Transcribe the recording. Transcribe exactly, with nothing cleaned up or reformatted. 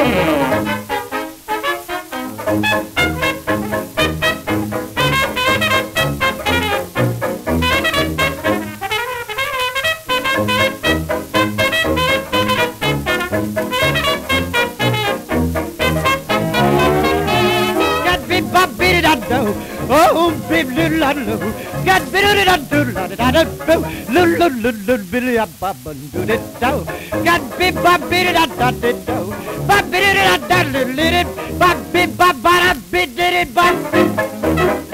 Oh, baby, little la loo, got bitty da do la da da do, loo loo loo loo billy a bob and do it do, got big bob bitty da da do, bob bitty da da little little, bob big bob ba da bit did it bob.